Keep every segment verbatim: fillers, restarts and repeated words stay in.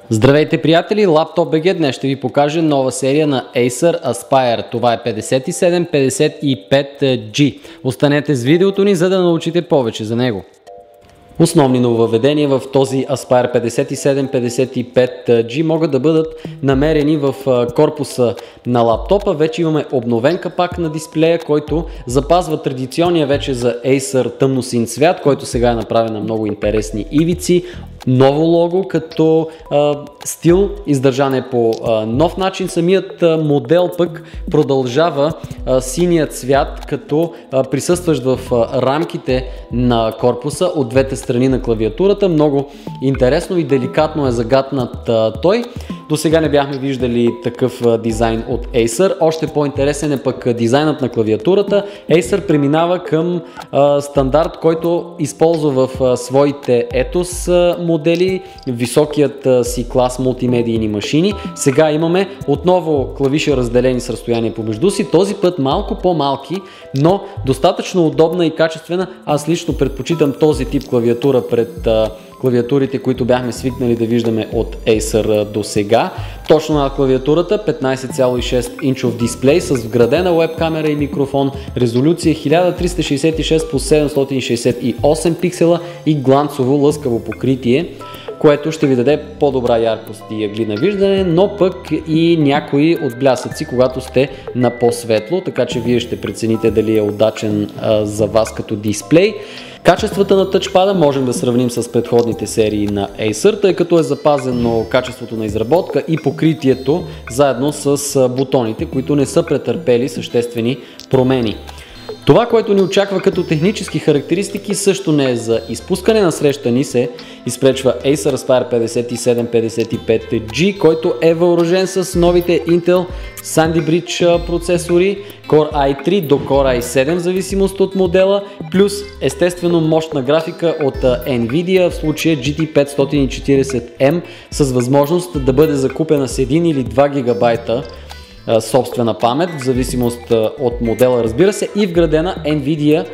Здравейте, приятели! Laptop точка би джи днес ще ви покаже нова серия на Acer Aspire. Това е петдесет и седем петдесет и пет джи. Останете с видеото ни, за да научите повече за него. Основни нововъведения в този Aspire петдесет и седем петдесет и пет джи могат да бъдат намерени в корпуса на лаптопа. Вече имаме обновен капак на дисплея, който запазва традиционния вече за Acer тъмносин цвят, който сега е направен на много интересни ивици. Ново лого като а, стил, издържан е по а, нов начин. Самият а, модел пък продължава а, синия цвят, като а, присъстващ в а, рамките на корпуса от двете страни на клавиатурата. Много интересно и деликатно е загатнат а, той. До сега не бяхме виждали такъв а, дизайн от Acer. Още по-интересен е пък дизайнът на клавиатурата. Acer преминава към а, стандарт, който използва в а, своите Ethos а, модели, високият а, си клас мултимедийни машини. Сега имаме отново клавиши разделени с разстояние помежду си, този път малко по-малки, но достатъчно удобна и качествена. Аз лично предпочитам този тип клавиатура пред а, клавиатурите, които бяхме свикнали да виждаме от Acer до сега. Точно на клавиатурата петнайсет цяло и шест инчов дисплей с вградена веб-камера и микрофон, резолюция хиляда триста шейсет и шест по седемстотин шейсет и осем пиксела и гланцово лъскаво покритие, което ще ви даде по-добра яркост и ъгли на виждане, но пък и някои отблясъци, когато сте на по-светло, така че вие ще прецените дали е удачен а, за вас като дисплей. Качествата на тъчпада можем да сравним с предходните серии на Acer, тъй като е запазено качеството на изработка и покритието заедно с бутоните, които не са претърпели съществени промени. Това, което ни очаква като технически характеристики, също не е за изпускане. Насреща ни се изпречва Acer Aspire петдесет и седем петдесет и пет джи, който е въоръжен с новите Intel Sandy Bridge процесори Core ай три до Core ай седем в зависимост от модела, плюс естествено мощна графика от Nvidia, в случая джи ти петстотин и четирийсет ем, с възможност да бъде закупена с един или два гигабайта собствена памет, в зависимост от модела, разбира се, и вградена Nvidia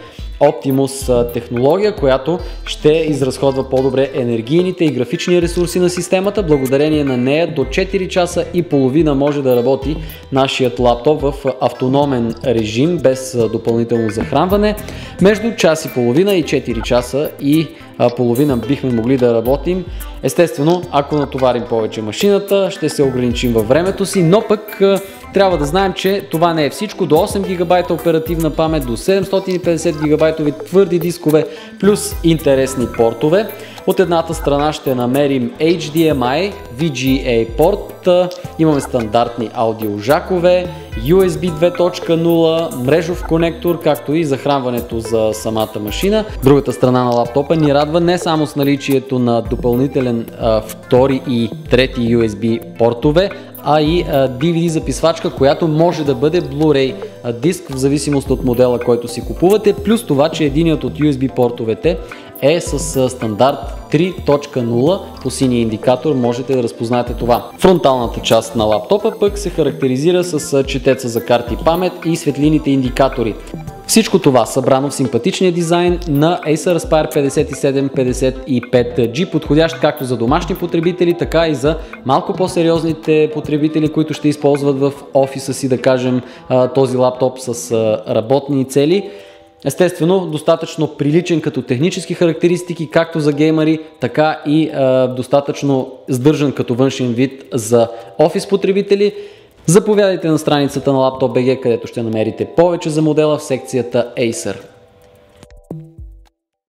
Optimus технология, която ще изразходва по-добре енергийните и графични ресурси на системата. Благодарение на нея до четири часа и половина може да работи нашият лаптоп в автономен режим, без допълнително захранване. Между час и половина и четири часа и половина бихме могли да работим. Естествено, ако натоварим повече машината, ще се ограничим във времето си, но пък трябва да знаем, че това не е всичко. До осем гигабайта оперативна памет, до седемстотин и петдесет гигабайтови твърди дискове, плюс интересни портове. От едната страна ще намерим ейч ди ем ай, ви джи ей порт, имаме стандартни аудиожакове, ю ес би две точка нула, мрежов конектор, както и захранването за самата машина. Другата страна на лаптопа ни радва не само с наличието на допълнителен а, втори и трети ю ес би портове, а и а, ди ви ди записвачка, която може да бъде Blu-ray диск в зависимост от модела, който си купувате, плюс това, че единият от ю ес би портовете е с стандарт три точка нула по синия индикатор, можете да разпознаете това. Фронталната част на лаптопа пък се характеризира с четеца за карти памет и светлините индикатори. Всичко това събрано в симпатичния дизайн на Acer Aspire петдесет и седем петдесет и пет джи, подходящ както за домашни потребители, така и за малко по-сериозните потребители, които ще използват в офиса си, да кажем, този лаптоп с работни цели. Естествено, достатъчно приличен като технически характеристики, както за геймери, така и е, достатъчно сдържан като външен вид за офис потребители. Заповядайте на страницата на Laptop точка би джи, където ще намерите повече за модела в секцията Acer.